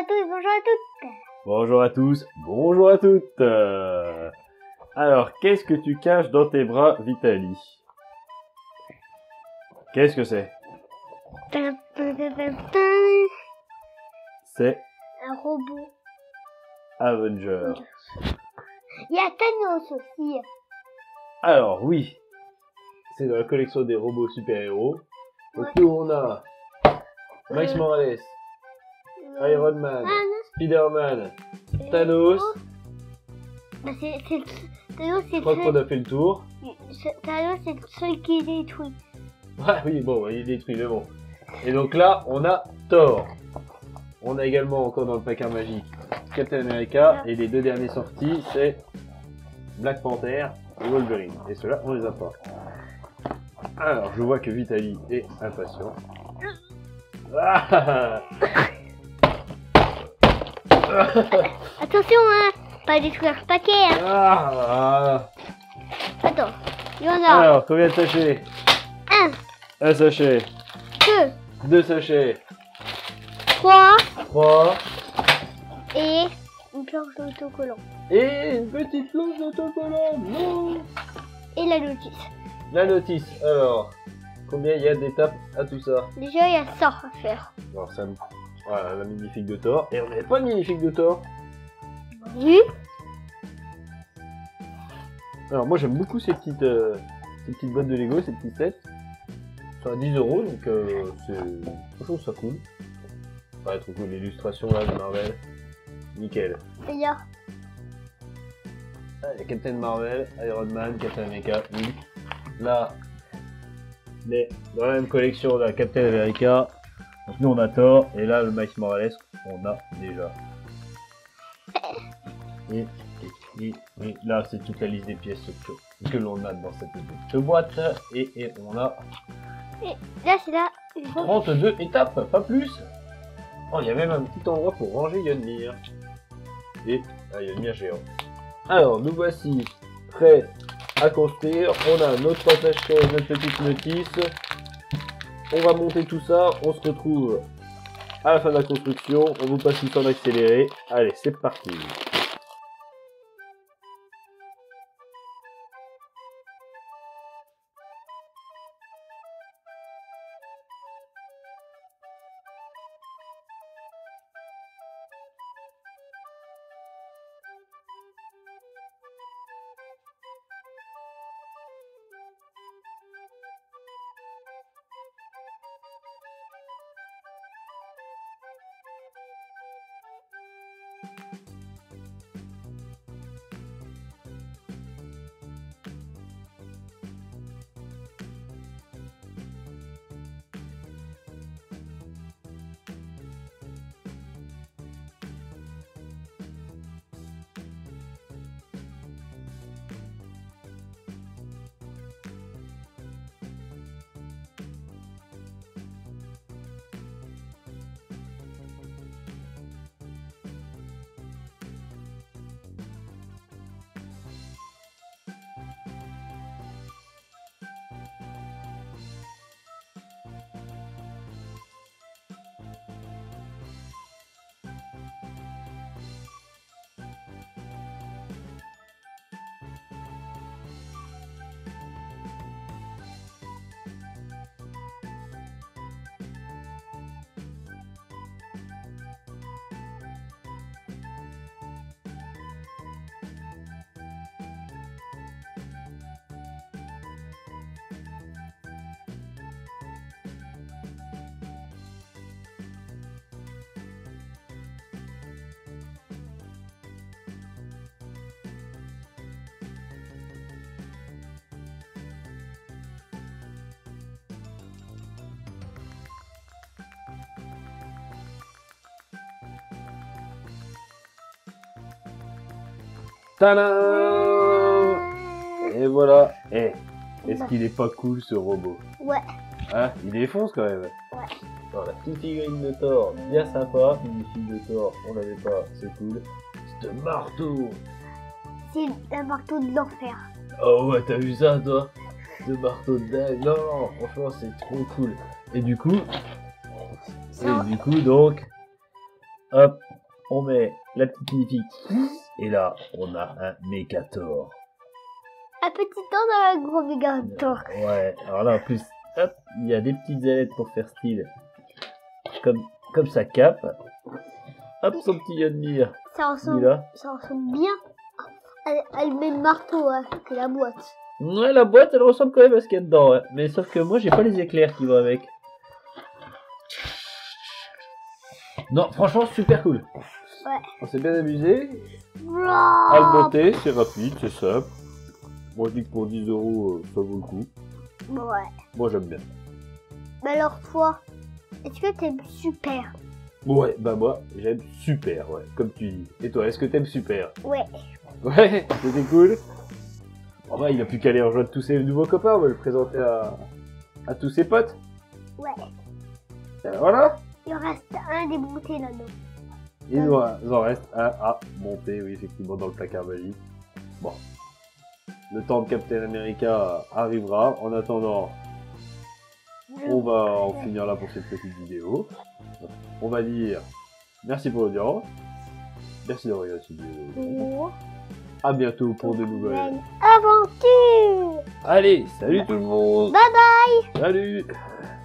à tous, bonjour à toutes. Bonjour à tous, bonjour à toutes. Alors, qu'est-ce que tu caches dans tes bras, Vitali? Qu'est-ce que c'est? C'est Un robot. Avenger. Il y a Thanos aussi. Alors, oui, c'est dans la collection des robots super-héros. Donc, nous, on a Miles Morales, Iron Man, Spider-Man, Thanos. Bah Thanos, Je crois qu'on a fait le tour. Thanos, c'est le seul qui est détruit. Ouais, oui, bon, il est détruit, mais bon. Et donc là, on a Thor. On a également, encore dans le placard magique, Captain America. Et les deux derniers sortis, c'est Black Panther et Wolverine. Et ceux-là, on les a pas. Alors, je vois que Vitali est impatient. Ah Attention, hein, pas détruire le paquet. Hein. ah Attends, il y en a Alors, combien de sachets? Un sachet. 2, 2 sachets. 3 3. et une planche d'autocollant. Et une petite planche d'autocollant. Non. Et la notice. La notice. Alors, combien il y a d'étapes à tout ça? Déjà, il y a ça à faire. Alors, ça, voilà, la magnifique de Thor. Et on n'avait pas de magnifique de Thor. Oui. Alors, moi, j'aime beaucoup ces petites boîtes de Lego, ces petits sets. Ça à 10 €, donc je trouve ça cool. Ouais, trop cool, l'illustration là de Marvel. Nickel. Et il y a Ah, il y a Captain Marvel, Iron Man, Captain America, Hulk. Là, mais dans la même collection, on a Captain America. Donc nous on a Thor, et là le Miles Morales, on a déjà. Et là c'est toute la liste des pièces que l'on a dans cette petite boîte. Et on a et là, c'est là. 32 étapes, pas plus. Oh, il y a même un petit endroit pour ranger Yonmir. Et Yonmir géant. Alors, nous voici prêts à construire. On a nos 3 sachets, notre petite notice. On va monter tout ça. On se retrouve à la fin de la construction. On vous passe le temps d'accélérer. Allez, c'est parti. Tadam! Et voilà. Est-ce qu'il est pas cool ce robot? Ouais. Hein? Il défonce quand même. Ouais. Alors, la petite figurine de Thor, bien sympa. Une fille de Thor, on l'avait pas, c'est cool. C'est un marteau. C'est un marteau de l'enfer. Oh ouais, t'as vu ça toi? Ce marteau de dingue. Non, franchement, c'est trop cool. Et du coup, donc, Hop, on met la petite magnifique. Et là, on a un Mégator. Un petit temps dans un gros Mégator. Ouais, alors là en plus, hop, il y a des petites ailettes pour faire style. Comme sa cape. Hop, son petit Yonmir. Ça ressemble bien à le même marteau que la boîte. Ouais, la boîte elle ressemble quand même à ce qu'il y a dedans. Ouais. Mais sauf que moi j'ai pas les éclairs qui vont avec. Non, franchement, super cool. Ouais. On s'est bien amusé. Wow. À le monter, c'est rapide, c'est simple. Moi je dis que pour 10 €, ça vaut le coup. Ouais. Moi j'aime bien. Mais alors toi, est-ce que t'aimes super? Ouais, bah moi j'aime super, ouais, comme tu dis. Et toi, est-ce que t'aimes super? Ouais. Ouais, c'était cool. Bon bah il a plus qu'à aller rejoindre tous ses nouveaux copains, on va le présenter à tous ses potes. Ouais. Voilà. Il en reste un démonté là-dedans. Il nous en reste un à monter, oui, effectivement, dans le placard magique. Bon. Le temps de Captain America arrivera. En attendant, on va en finir là pour cette petite vidéo. On va dire merci pour l'audience. Merci d'avoir regardé cette vidéo. À bientôt pour de nouvelles aventures. Allez, salut tout le monde. Bye bye. Salut.